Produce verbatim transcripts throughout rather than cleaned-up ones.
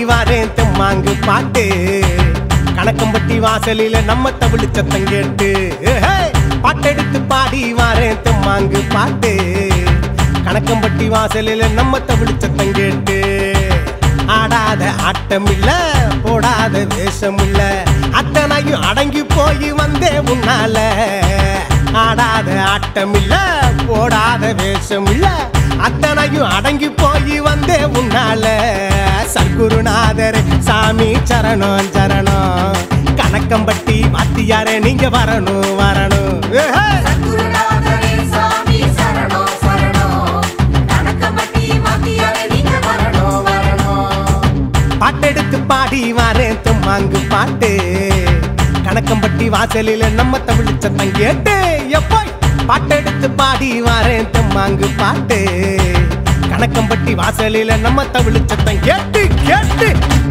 வாரேன் தெம்மாங்கு பாட்டு கணக்கம்பட்டி வாசலில நம்ம தமிழ் சத்தம் கேட்டு பாட்டெடுத்து பாடி வாரேன் தெம்மாங்கு பாட்டு கணக்கம்பட்டி வாசலில நம்ம தமிழ் சத்தம் கேட்டு ஆடாத ஆட்டம் இல்ல போடாத வேஷம் இல்ல அத்தனையும் அடங்கி போய் வந்தே உன்னால ஆடாத ஆட்டம் இல்ல போடாத வேஷம் இல்ல அத்தனையும் அடங்கி போய் வந்தே உன்னால சர்க்குருநாதர் சாமி சரணம் சரணம் கணக்கம்பட்டி வாத்தியாரே நீங்க வரணும் வரணும் பாட்டெடுத்து பாடி வாரேன் தெம்மாங்கு பாட்டு கணக்கம்பட்டி வாசலில நம்ம தமிழ் சத்தம் கேட்டு எப்போ பாட்டெடுத்து பாடி வாரேன் தெம்மாங்கு பாட்டு கணக்கம்பட்டி வாசலில நம்ம தமிழ் சத்தம் கேட்டு கேட்டு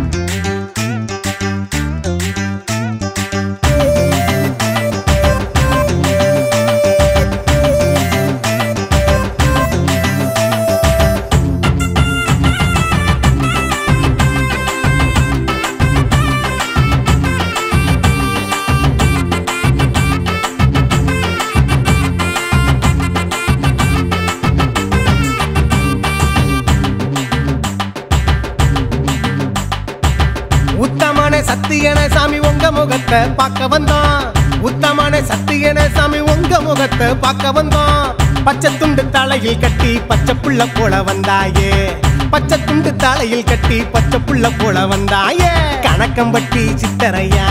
உத்தமான சத்தியன சாமி உங்க முகத்தை பார்க்க வந்தான் உத்தமான சத்தியன சாமி உங்க முகத்தை பார்க்க வந்தான் பச்சை துண்டு தலையில் கட்டி பச்சை புள்ள போல வந்தாயே பச்சை துண்டு தலையில் கட்டி பச்சை புள்ள போல வந்தாயே கணக்கம்பட்டி சித்தரையா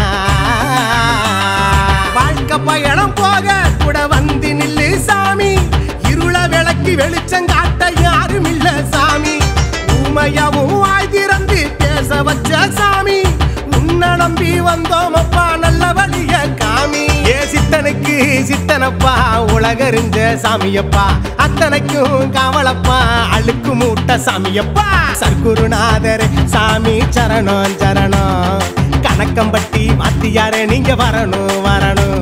வாழ்க்கை பயணம் போக கூட வந்து நில்லு சாமி இருள விளக்கி வெளிச்சம் காட்ட யாரும் இல்ல சாமி ஊமையாவும் வாய் திறந்து பேச வச்ச சாமி உன்னை நம்பி வந்தோம் அப்பா நல்ல வழிய காமி ஏ சித்தனுக்கு சித்தனப்பா உலகறிஞ்ச சாமியப்பா அத்தனைக்கும் காவலப்பா அழுக்கு மூட்ட சாமியப்பா சர்க்குருநாதர் சாமி சரணம் சரணம் கணக்கம்பட்டி வாத்தியாரே நீங்க வரணும் வரணும்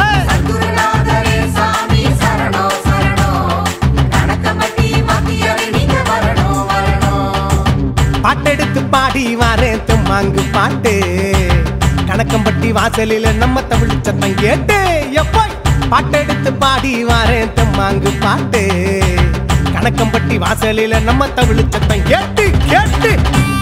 பாட்டெடுத்து பாடி வாரேன் தெம்மாங்கு பாட்டு கணக்கம்பட்டி வாசலில நம்ம தமிழ் சத்தம் கேட்டு எப்போ பாட்டெடுத்து பாடி வாரேன் தெம்மாங்கு பாட்டு கணக்கம்பட்டி வாசலில நம்ம தமிழ் சத்தம் கேட்டு கேட்டு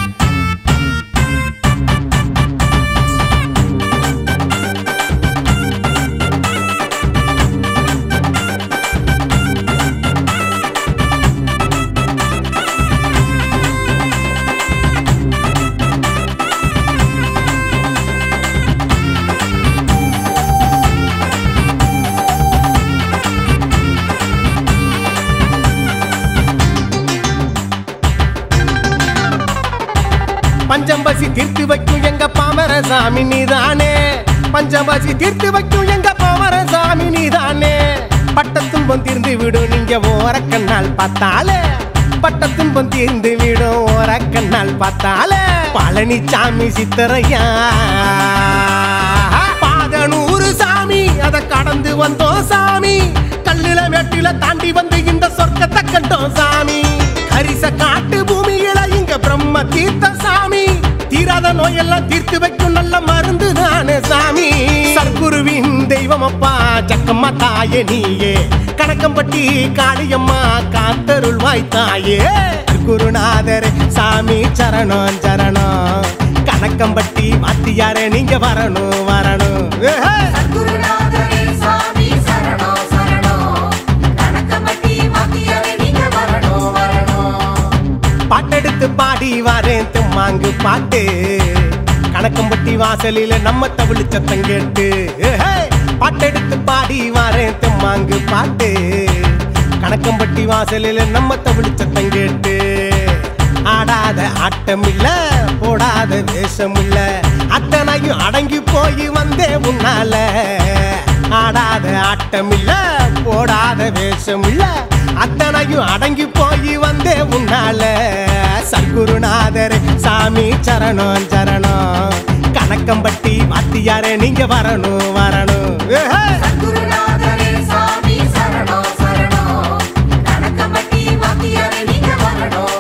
பஞ்சம்பசி தீர்த்து வைக்கும் எங்க பாமர சாமி நீதானே பஞ்சம்பசி தீர்த்து வைக்கும் எங்க பாமர சாமி நீதானே பட்டத்துன்பம் தீர்ந்து விடும் நீங்க ஓர கண்ணால் பார்த்தாலே பட்டத்துன்பம் தீர்ந்து விடும் ஓர கண்ணால் பார்த்தாலே பழனி சாமி சித்தரையா பாதனூறு சாமி அத கடந்து வந்தோம் சாமி கல்லுல வெட்டில தாண்டி வந்து இந்த சொர்க்கத்தை கண்டோம் சாமி ஹரிச காட்டு பூமியில இங்க பிரம்ம தீர்த்த சாமி தீராத நோயெல்லாம் தீர்த்து வைக்கும் நல்ல மருந்து தானே சாமி சர்க்குருவின் தெய்வம் அப்பா ஜக்கம்மா தாயே நீயே கணக்கம்பட்டி காளியம்மா காத்தருள் வாய்த்தாயே குருநாதர் சாமி சரணம் சரணம் கணக்கம்பட்டி வாத்தியாரே நீங்க வரணும் வரணும் பாட்டெடுத்து பாடி வாரேன் தெம்மாங்கு பாட்டு கணக்கம்பட்டி வாசலில நம்ம தமிழ் சத்தம் கேட்டு பாட்டெடுத்து பாடி வாரேன் தெம்மாங்கு பாட்டு கணக்கம்பட்டி வாசலில நம்ம தமிழ் சத்தம் கேட்டு ஆடாத ஆட்டம் இல்ல போடாத வேஷம் இல்ல அத்தனையும் அடங்கி போய் வந்தே உன்னால ஆடாத ஆட்டம் இல்ல போடாத வேஷம் இல்ல அத்தனையும் அடங்கி போய் வந்தே உன்னால சர்க்குருநாதர் சாமி சரணம் சரணம் கணக்கம்பட்டி வாத்தியாரே நீங்க வரணும் வரணும் சாமி சரணம் சரணம் கணக்கம்பட்டி வாத்தியாரே நீங்க வரணும்